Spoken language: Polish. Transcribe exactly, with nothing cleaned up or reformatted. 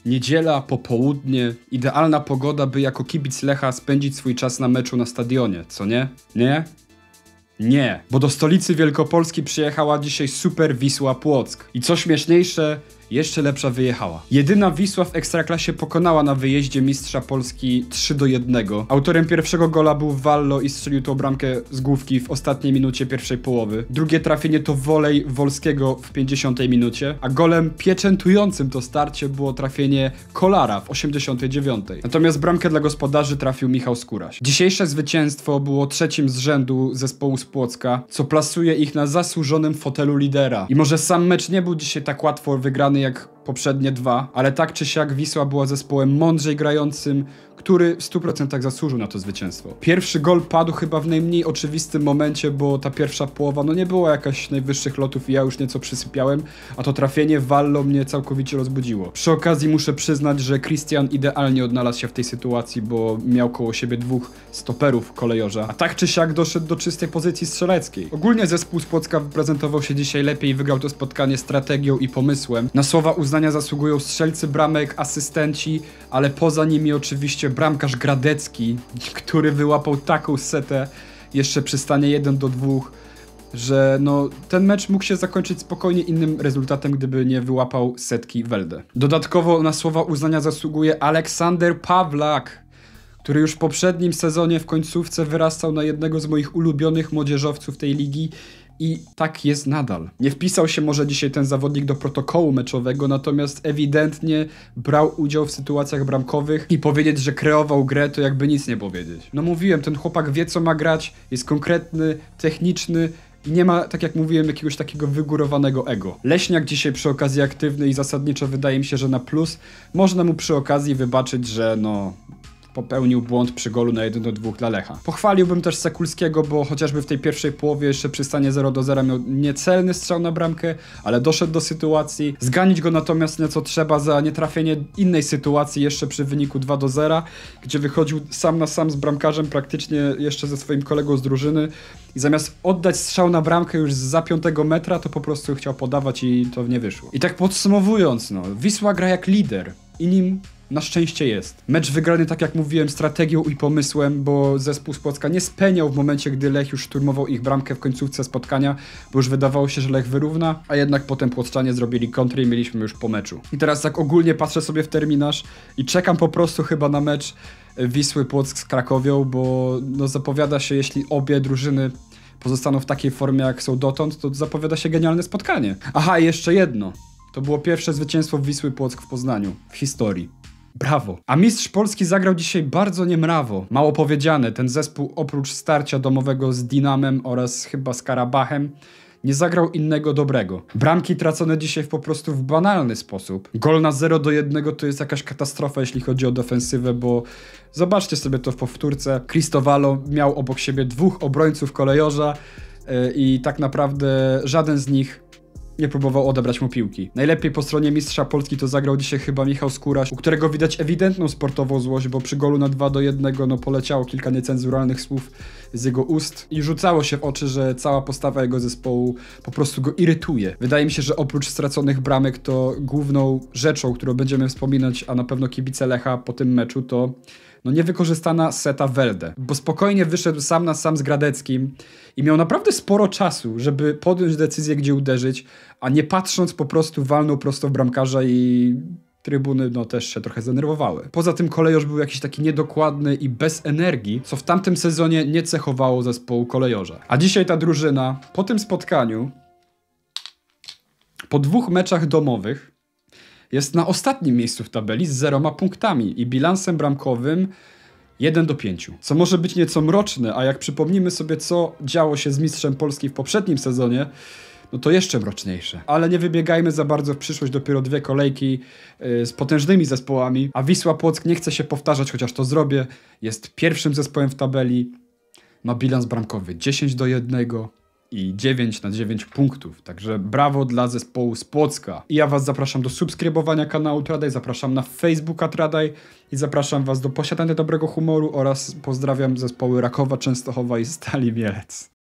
Niedziela, popołudnie, idealna pogoda, by jako kibic Lecha spędzić swój czas na meczu na stadionie, co nie? Nie? Nie, bo do stolicy Wielkopolski przyjechała dzisiaj Super Wisła Płock. I co śmieszniejsze, jeszcze lepsza wyjechała. Jedyna Wisła w Ekstraklasie pokonała na wyjeździe mistrza Polski trzy do jednego. Autorem pierwszego gola był Wallo i strzelił tą bramkę z główki w ostatniej minucie pierwszej połowy. Drugie trafienie to wolej Wolskiego w pięćdziesiątej minucie, a golem pieczętującym to starcie było trafienie Kolara w osiemdziesiątej dziewiątej. Natomiast bramkę dla gospodarzy trafił Michał Skóraś. Dzisiejsze zwycięstwo było trzecim z rzędu zespołu z Płocka, co plasuje ich na zasłużonym fotelu lidera. I może sam mecz nie był dzisiaj tak łatwo wygrany jak poprzednie dwa, ale tak czy siak Wisła była zespołem mądrzej grającym, który w stu procentach zasłużył na to zwycięstwo. Pierwszy gol padł chyba w najmniej oczywistym momencie, bo ta pierwsza połowa no nie była jakaś najwyższych lotów i ja już nieco przysypiałem, a to trafienie Wallo mnie całkowicie rozbudziło. Przy okazji muszę przyznać, że Christian idealnie odnalazł się w tej sytuacji, bo miał koło siebie dwóch stoperów kolejorza, a tak czy siak doszedł do czystej pozycji strzeleckiej. Ogólnie zespół z Płocka prezentował się dzisiaj lepiej i wygrał to spotkanie strategią i pomysłem. Na słowa uznania zasługują strzelcy bramek, asystenci, ale poza nimi oczywiście bramkarz Gradecki, który wyłapał taką setę jeszcze przy stanie jeden do dwóch, że no ten mecz mógł się zakończyć spokojnie innym rezultatem, gdyby nie wyłapał setki Welde. Dodatkowo na słowa uznania zasługuje Aleksander Pawlak, który już w poprzednim sezonie w końcówce wyrastał na jednego z moich ulubionych młodzieżowców tej ligi. I tak jest nadal. Nie wpisał się może dzisiaj ten zawodnik do protokołu meczowego, natomiast ewidentnie brał udział w sytuacjach bramkowych i powiedzieć, że kreował grę, to jakby nic nie powiedzieć. No mówiłem, ten chłopak wie co ma grać, jest konkretny, techniczny i nie ma, tak jak mówiłem, jakiegoś takiego wygórowanego ego. Leśniak dzisiaj przy okazji aktywny i zasadniczo wydaje mi się, że na plus. Można mu przy okazji wybaczyć, że no... popełnił błąd przy golu na jeden do dwóch dla Lecha. Pochwaliłbym też Sekulskiego, bo chociażby w tej pierwszej połowie jeszcze przy stanie zero do zera miał niecelny strzał na bramkę, ale doszedł do sytuacji. Zganić go natomiast nieco trzeba za nietrafienie innej sytuacji jeszcze przy wyniku dwa do zera, gdzie wychodził sam na sam z bramkarzem praktycznie jeszcze ze swoim kolegą z drużyny i zamiast oddać strzał na bramkę już zza piątego metra, to po prostu chciał podawać i to nie wyszło. I tak podsumowując, no, Wisła gra jak lider i nim na szczęście jest. Mecz wygrany, tak jak mówiłem, strategią i pomysłem, bo zespół z Płocka nie speniał w momencie, gdy Lech już szturmował ich bramkę w końcówce spotkania, bo już wydawało się, że Lech wyrówna, a jednak potem Płockczanie zrobili kontry i mieliśmy już po meczu. I teraz tak ogólnie patrzę sobie w terminarz i czekam po prostu chyba na mecz Wisły Płock z Krakowią, bo no zapowiada się, jeśli obie drużyny pozostaną w takiej formie, jak są dotąd, to zapowiada się genialne spotkanie. Aha, i jeszcze jedno. To było pierwsze zwycięstwo Wisły Płock w Poznaniu w historii. Brawo. A mistrz Polski zagrał dzisiaj bardzo niemrawo. Mało powiedziane, ten zespół oprócz starcia domowego z Dinamem oraz chyba z Karabachem nie zagrał innego dobrego. Bramki tracone dzisiaj w po prostu w banalny sposób. Gol na zero do jednego to jest jakaś katastrofa, jeśli chodzi o defensywę, bo zobaczcie sobie to w powtórce. Cristowalo miał obok siebie dwóch obrońców kolejorza yy, i tak naprawdę żaden z nich nie próbował odebrać mu piłki. Najlepiej po stronie mistrza Polski to zagrał dzisiaj chyba Michał Skóraś, u którego widać ewidentną sportową złość, bo przy golu na dwa do jednego no poleciało kilka niecenzuralnych słów z jego ust i rzucało się w oczy, że cała postawa jego zespołu po prostu go irytuje. Wydaje mi się, że oprócz straconych bramek to główną rzeczą, którą będziemy wspominać, a na pewno kibice Lecha po tym meczu, to no niewykorzystana seta Welde, bo spokojnie wyszedł sam na sam z Gradeckim i miał naprawdę sporo czasu, żeby podjąć decyzję, gdzie uderzyć, a nie patrząc po prostu walnął prosto w bramkarza i trybuny no też się trochę zdenerwowały. Poza tym kolejorz był jakiś taki niedokładny i bez energii, co w tamtym sezonie nie cechowało zespołu kolejorza. A dzisiaj ta drużyna po tym spotkaniu, po dwóch meczach domowych, jest na ostatnim miejscu w tabeli z zeroma punktami i bilansem bramkowym jeden do pięciu. Co może być nieco mroczne, a jak przypomnimy sobie, co działo się z mistrzem Polski w poprzednim sezonie, no to jeszcze mroczniejsze. Ale nie wybiegajmy za bardzo w przyszłość, dopiero dwie kolejki yy, z potężnymi zespołami, a Wisła Płock nie chce się powtarzać, chociaż to zrobię. Jest pierwszym zespołem w tabeli, ma bilans bramkowy dziesięć do jednego. I dziewięć na dziewięć punktów, także brawo dla zespołu z Płocka. I ja was zapraszam do subskrybowania kanału Tradaj, zapraszam na Facebooka Tradaj i zapraszam was do posiadania dobrego humoru oraz pozdrawiam zespoły Rakowa, Częstochowa i Stali Mielec.